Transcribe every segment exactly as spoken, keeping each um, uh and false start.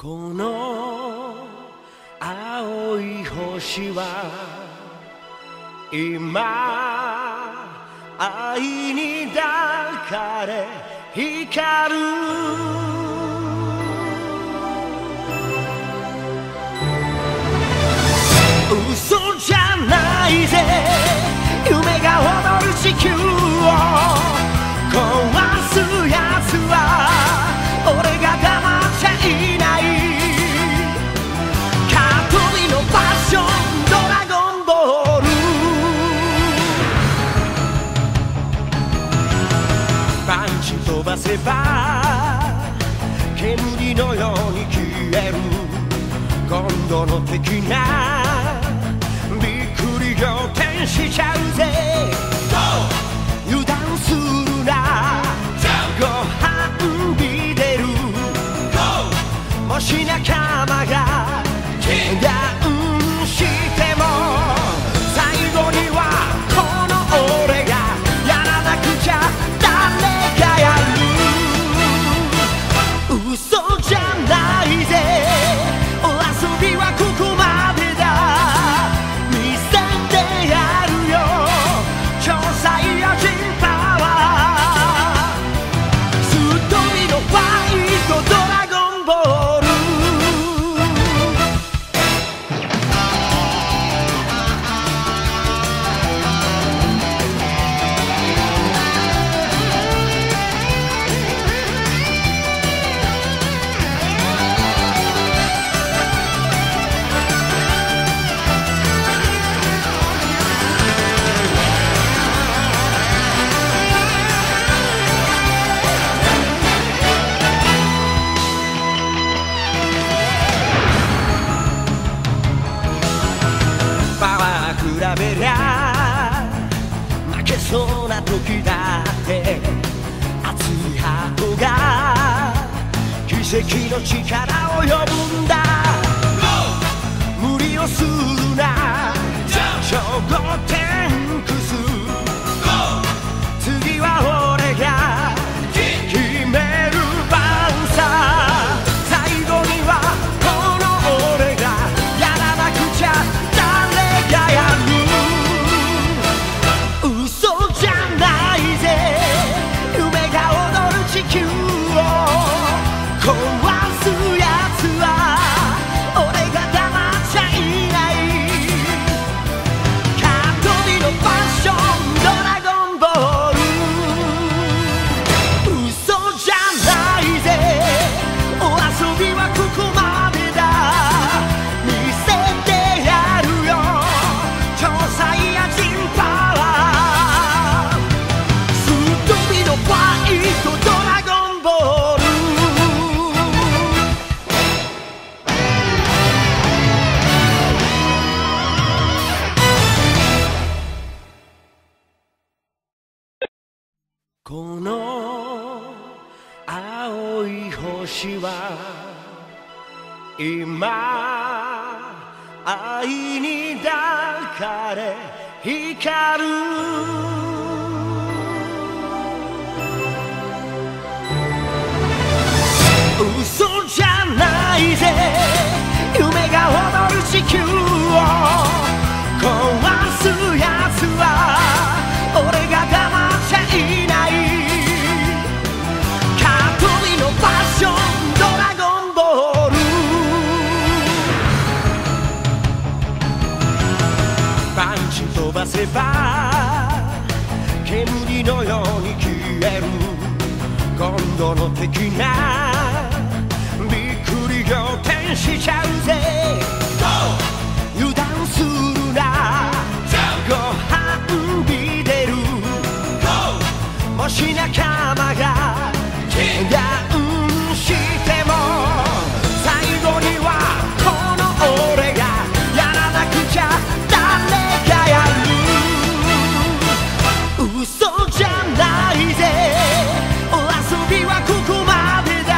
この青い星は今愛に抱かれ光る。嘘じゃないぜ夢が踊る地球を壊すやつは俺が黙っちゃいない。カトリのパッションドラゴンボールパンチ飛ばせば煙のように消える。今度の敵がびっくり仰天しちゃうぜ。油断するなご飯に出る。もし仲間がダウンしても最後にはこの俺がやらなくちゃ誰がやる。嘘じゃないぜ遊びはここまでだ。見せてやるよ超サイヤ人パワー。すっとびのファイトドラゴンボール。比べりゃ負けそうな時だって熱いハートが奇跡の力を呼ぶんだ。無理をするな超合点クス。次は俺が決める番さ。最後にはこの俺がやらなくちゃ誰がやる。嘘じゃないぜ夢が踊る地球を壊すやつは俺が黙っちゃいない。カトリのパッションドラゴンボール。嘘じゃないぜお遊びはここまでだ。見せてやるよ超サイヤ人パワー。すっとびのファイトドラゴンボール。この青い星は今愛に抱かれ光る。嘘じゃないぜ夢が踊る地球を壊すやつは俺が黙っちゃいない。カトリのパッションドラゴンボールパンチ飛ばせば煙のように消える。今度の敵がびっくり仰天しちゃうぜ。油断するなご飯に出る。もし仲間がダウンしても最後にはこの俺がやらなくちゃ誰がやる。嘘じゃないぜお遊びはここまでだ。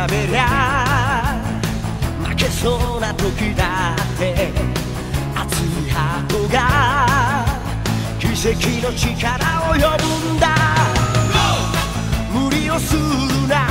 べりゃ負けそうな時だって熱いハートが奇跡の力を呼ぶんだ無理をするな